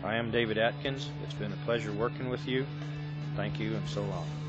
I am David Atkins. It's been a pleasure working with you. Thank you and so long.